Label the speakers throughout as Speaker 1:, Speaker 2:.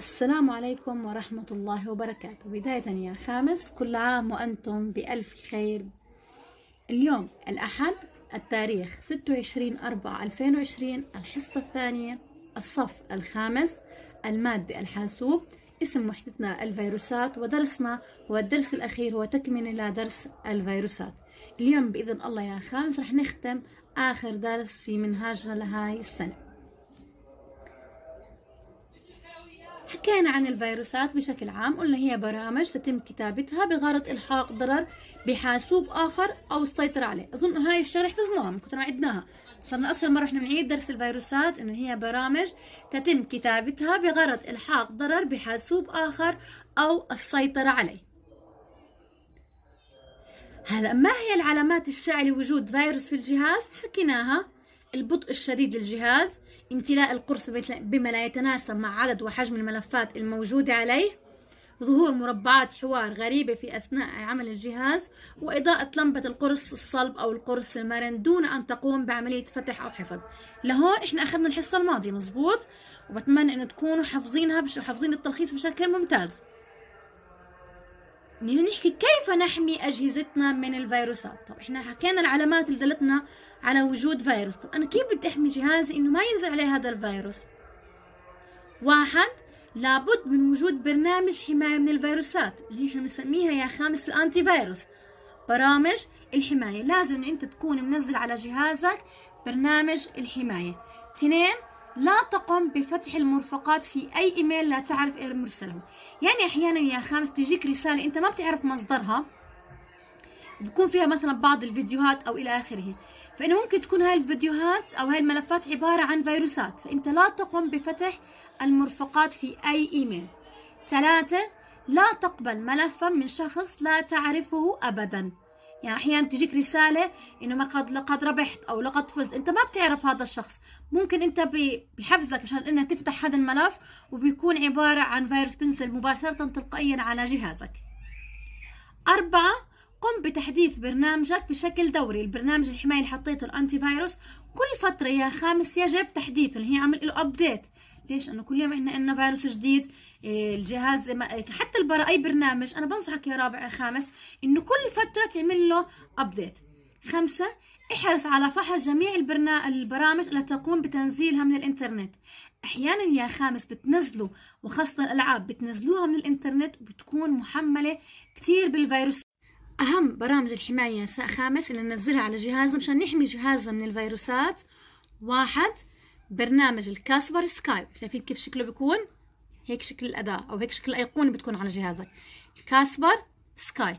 Speaker 1: السلام عليكم ورحمة الله وبركاته. بداية يا خامس، كل عام وأنتم بألف خير. اليوم الأحد، التاريخ 26/4/2020، الحصة الثانية، الصف الخامس، المادة الحاسوب. اسم وحدتنا الفيروسات، ودرسنا هو الدرس الأخير، هو تكملة لدرس الفيروسات. اليوم بإذن الله يا خامس رح نختم آخر درس في منهاجنا لهاي السنة. حكينا عن الفيروسات بشكل عام، قلنا هي برامج تتم كتابتها بغرض إلحاق ضرر بحاسوب آخر أو السيطرة عليه. أظن هاي الشرح حفظناها، كنا عدناها، صرنا أكثر مرة إحنا بنعيد درس الفيروسات، إنه هي برامج تتم كتابتها بغرض إلحاق ضرر بحاسوب آخر أو السيطرة عليه. هلا، ما هي العلامات الشائعة لوجود فيروس في الجهاز؟ حكيناها: البطء الشديد للجهاز، امتلاء القرص بما لا يتناسب مع عدد وحجم الملفات الموجودة عليه، ظهور مربعات حوار غريبة في أثناء عمل الجهاز، وإضاءة لمبة القرص الصلب أو القرص المرن دون أن تقوم بعملية فتح أو حفظ. لهون إحنا أخذنا الحصة الماضية مزبوط، وبتمنى إنه تكونوا حافظين التلخيص بشكل ممتاز. نيجي نحكي كيف نحمي أجهزتنا من الفيروسات. طب إحنا حكينا العلامات اللي دلتنا على وجود فيروس. طب أنا كيف بدي أحمي جهازي إنه ما ينزل عليه هذا الفيروس؟ واحد، لابد من وجود برنامج حماية من الفيروسات، اللي إحنا بنسميها يا خامس الأنتي فيروس. برامج الحماية لازم إن أنت تكون منزل على جهازك برنامج الحماية. 2، لا تقم بفتح المرفقات في أي إيميل لا تعرف إيه مرسله. يعني أحيانا يا خامس تجيك رسالة أنت ما بتعرف مصدرها، بيكون فيها مثلا بعض الفيديوهات أو إلى آخره، فإنه ممكن تكون هاي الفيديوهات أو هاي الملفات عبارة عن فيروسات، فأنت لا تقم بفتح المرفقات في أي إيميل. 3، لا تقبل ملفا من شخص لا تعرفه أبدا. يعني أحيانا تجيك رسالة إنه لقد ربحت أو لقد فزت، أنت ما بتعرف هذا الشخص، ممكن أنت بحفزك عشان إنك تفتح هذا الملف، وبيكون عبارة عن فيروس بينزل مباشرة تلقائيا على جهازك. 4، قم بتحديث برنامجك بشكل دوري. البرنامج الحماية اللي حطيته الأنتي فيروس كل فترة يا خامس يجب تحديثه، اللي هي عمل له أبديت. ليش؟ لأنه كل يوم عندنا فيروس جديد. الجهاز حتى أي برنامج أنا بنصحك يا رابع يا خامس إنه كل فترة تعمل له أبديت. 5، احرص على فحص جميع البرامج التي تقوم بتنزيلها من الإنترنت. أحيانا يا خامس بتنزلوا، وخاصة الألعاب بتنزلوها من الإنترنت وبتكون محملة كتير بالفيروس. أهم برامج الحماية خامس اللي ننزلها على جهازنا مشان نحمي جهازنا من الفيروسات: 1، برنامج الكاسبر سكاي. شايفين كيف شكله بيكون؟ هيك شكل الأداة أو هيك شكل الأيقونة بتكون على جهازك، الكاسبر سكاي.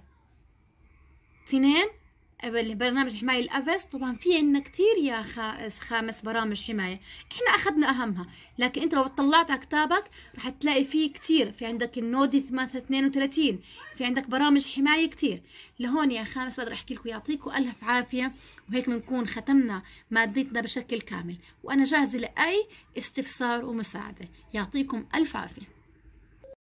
Speaker 1: 2، برنامج حماية الأفست. طبعا في عندنا كتير يا خامس برامج حماية، احنا أخذنا أهمها، لكن انت لو طلعت على كتابك رح تلاقي فيه كتير. في عندك النودي 32، في عندك برامج حماية كتير. لهون يا خامس بقدر أحكي لكم يعطيكم ألف عافية، وهيك بنكون ختمنا مادتنا بشكل كامل، وأنا جاهزة لأي استفسار ومساعدة. يعطيكم ألف عافية.